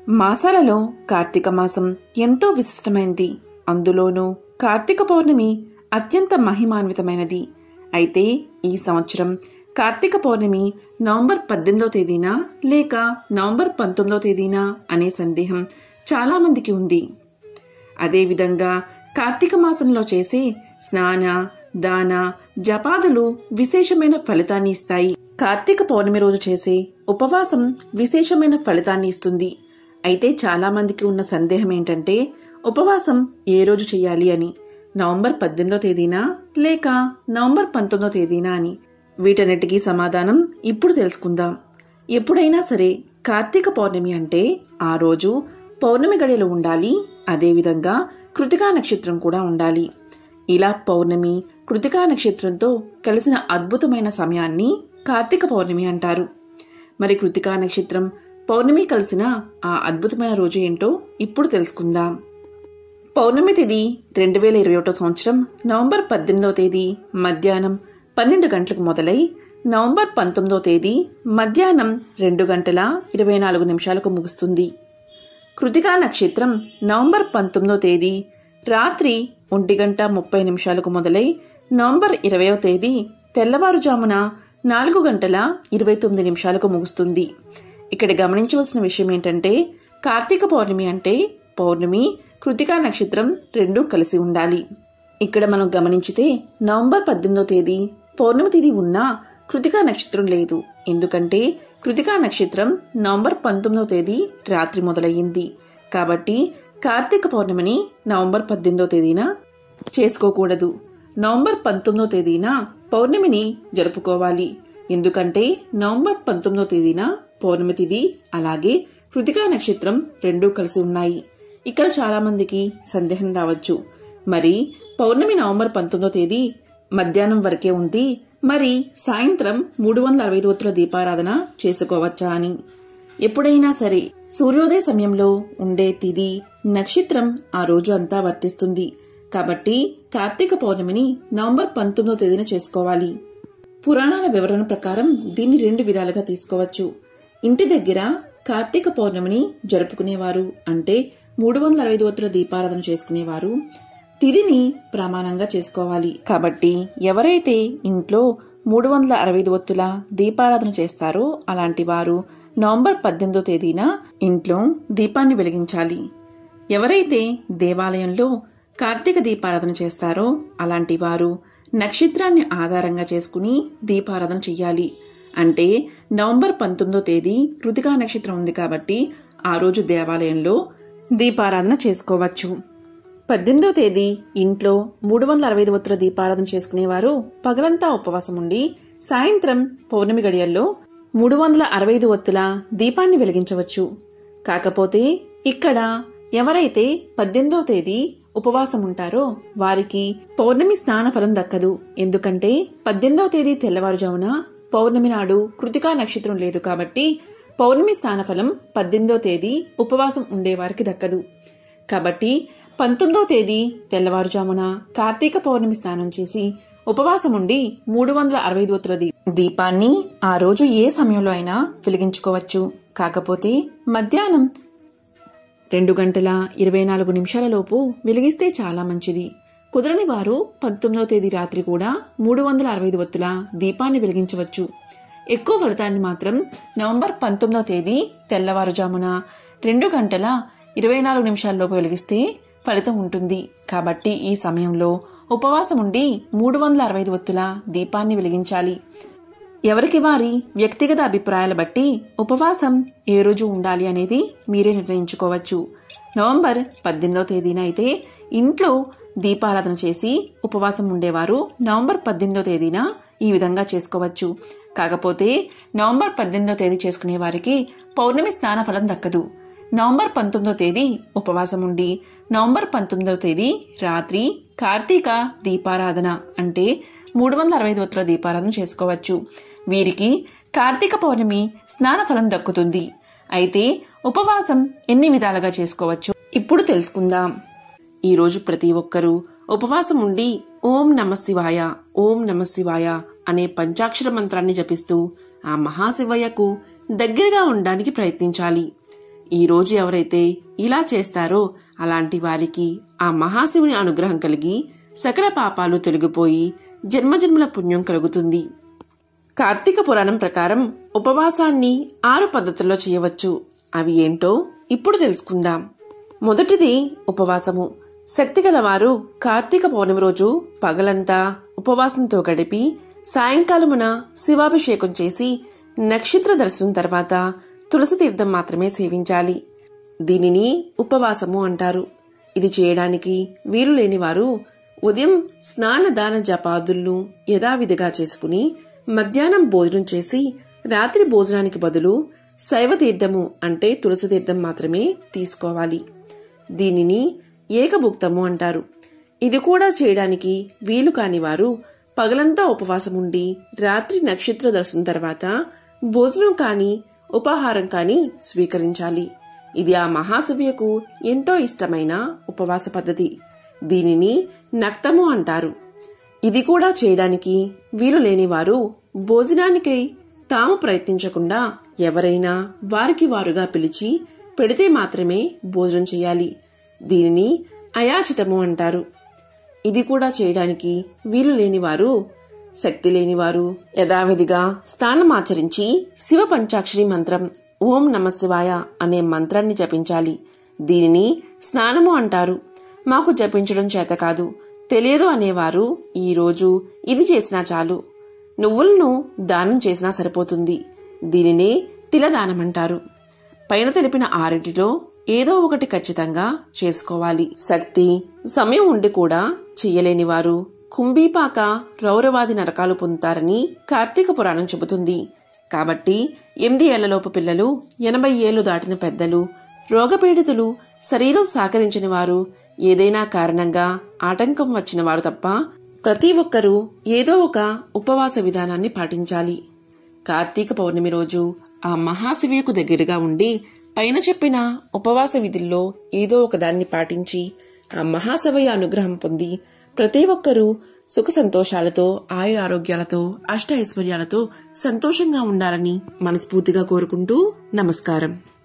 మాసాలలో కార్తీక మాసం ఎంతో విశిష్టమైనది. అందులోనూ కార్తీక పౌర్ణమి అత్యంత మహిమాన్వితమైనది. అయితే ఈ సంవత్సరం కార్తీక పౌర్ణమి నవంబర్ 18వ తేదీనా లేక నవంబర్ 19వ తేదీనా అనే సందేహం చాలామందికి ఉంది. అదేవిధంగా కార్తీక మాసంలో చేసే స్నాన, దాన, జపాదులు విశేషమైన ఫలితాన్ని ఇస్తాయి. కార్తీక పౌర్ణమి రోజు చేసే ఉపవాసం విశేషమైన ఫలితాన్ని ఇస్తుంది. అయితే చాలా మందికి ఉన్న సందేహం ఏంటంటే ఉపవాసం ఏ రోజు చేయాలి అని, నవంబర్ 18వ తేదీనా లేక నవంబర్ 19వ తేదీనా అని. వీటన్నిటికీ సమాధానం ఇప్పుడు తెలుసుకుందాం. ఎప్పుడైనా సరే కార్తీక పౌర్ణమి అంటే ఆ రోజు పౌర్ణమి గడియలు ఉండాలి. అదేవిధంగా కృతికా నక్షత్రం కూడా ఉండాలి. ఇలా పౌర్ణమి కృతికా నక్షత్రంతో కలిసిన అద్భుతమైన సమయాన్ని కార్తీక పౌర్ణమి అంటారు. మరి కృతికా నక్షత్రం పౌర్ణమి కలిసిన ఆ అద్భుతమైన రోజు ఏంటో ఇప్పుడు తెలుసుకుందాం. పౌర్ణమి తేదీ 2021 సంవత్సరం నవంబర్ 18వ తేదీ మధ్యాహ్నం 12 గంటలకు మొదలై నవంబర్ 19వ తేదీ మధ్యాహ్నం 2 గంటల 24 నిమిషాలకు ముగుస్తుంది. కృతికా నక్షత్రం నవంబర్ 19వ తేదీ రాత్రి 1 గంట 30 నిమిషాలకు మొదలై నవంబర్ 20వ తేదీ తెల్లవారుజామున 4 గంటల 29 నిమిషాలకు ముగుస్తుంది. ఇక్కడ గమనించవలసిన విషయం ఏంటంటే కార్తీక పౌర్ణమి అంటే పౌర్ణమి కృతికా నక్షత్రం రెండూ కలిసి ఉండాలి. ఇక్కడ మనం గమనించితే నవంబర్ 18వ తేదీ పౌర్ణమి తేదీ ఉన్నా కృతికా నక్షత్రం లేదు. ఎందుకంటే కృతికా నక్షత్రం నవంబర్ 19వ తేదీ రాత్రి మొదలయ్యింది. కాబట్టి కార్తీక పౌర్ణమిని నవంబర్ 18వ తేదీన చేసుకోకూడదు. నవంబర్ 19వ తేదీన పౌర్ణమిని జరుపుకోవాలి. ఎందుకంటే నవంబర్ 19వ తేదీన పౌర్ణమి తిథి అలాగే కృతికా నక్షత్రం రెండూ కలిసి ఉన్నాయి. ఇక్కడ చాలా మందికి సందేహం రావచ్చు, మరి పౌర్ణమి నవంబర్ 19వ తేదీ మధ్యాహ్నం వరకే ఉంది, మరి సాయంత్రం 365 ఒత్తుల దీపారాధన చేసుకోవచ్చా అని. ఎప్పుడైనా సరే సూర్యోదయ సమయంలో ఉండే తిథి నక్షత్రం ఆ రోజు అంతా వర్తిస్తుంది. కాబట్టి కార్తీక పౌర్ణమిని నవంబర్ 19వ తేదీన చేసుకోవాలి. పురాణాల వివరణ ప్రకారం దీన్ని 2 విధాలుగా తీసుకోవచ్చు. ఇంటి దగ్గర కార్తీక పౌర్ణమిని జరుపుకునేవారు అంటే 365 ఒత్తుల దీపారాధన చేసుకునేవారు తిథిని ప్రమాణంగా చేసుకోవాలి. కాబట్టి ఎవరైతే ఇంట్లో 365 ఒత్తుల దీపారాధన చేస్తారో అలాంటి వారు నవంబర్ 18వ తేదీన ఇంట్లో దీపాన్ని వెలిగించాలి. ఎవరైతే దేవాలయంలో కార్తీక దీపారాధన చేస్తారో అలాంటి వారు నక్షత్రాన్ని ఆధారంగా చేసుకుని దీపారాధన చెయ్యాలి. అంటే నవంబర్ 19వ తేదీ కృతికా నక్షత్రం ఉంది కాబట్టి ఆ రోజు దేవాలయంలో దీపారాధన చేసుకోవచ్చు. 18వ తేదీ ఇంట్లో 365 ఒత్తుల దీపారాధన చేసుకునేవారు పగలంతా ఉపవాసం ఉండి సాయంత్రం పౌర్ణమి గడియల్లో 365 ఒత్తుల దీపాన్ని వెలిగించవచ్చు. కాకపోతే ఇక్కడ ఎవరైతే 18వ తేదీ ఉపవాసం ఉంటారో వారికి పౌర్ణమి స్నాన ఫలం దక్కదు. ఎందుకంటే 18వ తేదీ తెల్లవారుజామున పౌర్ణమి నాడు కృతికా నక్షత్రం లేదు కాబట్టి పౌర్ణమి స్నాన ఫలం 18వ తేదీ ఉపవాసం ఉండేవారికి దక్కదు. కాబట్టి 19వ తేదీ తెల్లవారుజామున కార్తీక పౌర్ణమి స్నానం చేసి ఉపవాసం ఉండి 365 ఒత్తుల దీపాన్ని ఆ రోజు ఏ సమయంలో అయినా వెలిగించుకోవచ్చు. కాకపోతే మధ్యాహ్నం 2 గంటల 24 నిమిషాల లోపు వెలిగిస్తే చాలా మంచిది. కుదరని వారు 19వ తేదీ రాత్రి కూడా 365 ఒత్తుల దీపాన్ని వెలిగించవచ్చు. ఎక్కువ ఫలితాన్ని మాత్రం నవంబర్ 19వ తేదీ తెల్లవారుజామున 2 గంటల 24 నిమిషాల లోపు వెలిగిస్తే ఫలితం ఉంటుంది. కాబట్టి ఈ సమయంలో ఉపవాసం ఉండి 365 ఒత్తుల దీపాన్ని వెలిగించాలి. ఎవరికి వారి వ్యక్తిగత అభిప్రాయాల బట్టి ఉపవాసం ఏ రోజు ఉండాలి అనేది మీరే నిర్ణయించుకోవచ్చు. నవంబర్ 18వ తేదీన అయితే ఇంట్లో దీపారాధన చేసి ఉపవాసం ఉండేవారు నవంబర్ 18వ తేదీన ఈ విధంగా చేసుకోవచ్చు. కాకపోతే నవంబర్ 18వ తేదీ చేసుకునే వారికి పౌర్ణమి స్నాన ఫలం దక్కదు. నవంబర్ 19వ తేదీ ఉపవాసం ఉండి నవంబర్ 19వ తేదీ రాత్రి కార్తీక దీపారాధన అంటే 365 ఒత్తుల దీపారాధన చేసుకోవచ్చు. వీరికి కార్తీక పౌర్ణమి స్నాన ఫలం దక్కుతుంది. అయితే ఉపవాసం ఎన్ని విధాలుగా చేసుకోవచ్చు ఇప్పుడు తెలుసుకుందాం. ఈరోజు ప్రతి ఒక్కరూ ఉపవాసం ఉండి ఓం నమః శివాయ, ఓం నమః శివాయ అనే పంచాక్షర మంత్రాన్ని జపిస్తూ ఆ మహాశివయ్యకు దగ్గరగా ఉండడానికి ప్రయత్నించాలి. ఈ రోజు ఎవరైతే ఇలా చేస్తారో అలాంటి వారికి ఆ మహాశివుని అనుగ్రహం కలిగి సకల పాపాలు తొలగిపోయి జన్మజన్మల పుణ్యం కలుగుతుంది. కార్తీక పురాణం ప్రకారం ఉపవాసాన్ని 6 పద్ధతుల్లో చేయవచ్చు. అవి ఏంటో ఇప్పుడు తెలుసుకుందాం. మొదటిది ఉపవాసము. శక్తి గలవారు కార్తీక పౌర్ణమి రోజు పగలంతా ఉపవాసంతో గడిపి సాయంకాలమున శివాభిషేకం చేసి నక్షత్ర దర్శనం తర్వాత తులసి తీర్థం మాత్రమే సేవించాలి. దీనిని ఉపవాసము అంటారు. ఇది చేయడానికి వీలు లేని వారు ఉదయం స్నాన దాన జపాదులను యథావిధిగా చేసుకుని మధ్యాహ్నం భోజనం చేసి రాత్రి భోజనానికి బదులు శైవ తీర్థము అంటే తులసి తీర్థం మాత్రమే తీసుకోవాలి. దీనిని ఏకభుక్తము అంటారు. ఇది కూడా చేయడానికి వీలు కాని వారు పగలంతా ఉపవాసం ఉండి రాత్రి నక్షత్ర దర్శనం తర్వాత భోజనం కాని ఉపాహారం కాని స్వీకరించాలి. ఇది ఆ మహాశివుకు ఎంతో ఇష్టమైన ఉపవాస పద్ధతి. దీనిని నక్తము అంటారు. ఇది కూడా చేయడానికి వీలు లేని వారు భోజనానికై తాము ప్రయత్నించకుండా ఎవరైనా వారికి వారుగా పిలిచి పెడితే మాత్రమే భోజనం చేయాలి. దీనిని అయాచితము అంటారు. ఇది కూడా చేయడానికి వీలు లేనివారు శక్తి లేనివారు యథావిధిగా స్నానమాచరించి శివ పంచాక్షరి మంత్రం ఓం నమ శివాయ అనే మంత్రాన్ని జపించాలి. దీనిని స్నానము అంటారు. మాకు జపించడం చేత కాదు, తెలియదు అనేవారు ఈ రోజు ఇది చేసినా చాలు. నువ్వులను దానం చేసినా సరిపోతుంది. దీనినే తిలదానమంటారు. పైన తెలిపిన 6 ఏదో ఒకటి ఖచ్చితంగా చేసుకోవాలి. శక్తి సమయం ఉండి కూడా చెయ్యలేని వారు కుంభీపాక రౌరవాది నరకాలు పొందుతారని కార్తీక పురాణం చెబుతుంది. కాబట్టి 8 ఏళ్లలోపు పిల్లలు, 80 ఏళ్లు దాటిన పెద్దలు, రోగపీడితులు, శరీరం సహకరించిన వారు, ఏదైనా కారణంగా ఆటంకం వచ్చిన వారు తప్ప ప్రతి ఒక్కరూ ఏదో ఒక ఉపవాస విధానాన్ని పాటించాలి. కార్తీక పౌర్ణమి రోజు ఆ మహాశివుకు దగ్గరగా ఉండి పైన చెప్పిన ఉపవాస విధుల్లో ఏదో ఒక దాన్ని పాటించి ఆ మహాశివయ్య అనుగ్రహం పొంది ప్రతి ఒక్కరూ సుఖ సంతోషాలతో ఆయురారోగ్యాలతో అష్ట ఐశ్వర్యాలతో సంతోషంగా ఉండాలని మనస్ఫూర్తిగా కోరుకుంటూ నమస్కారం.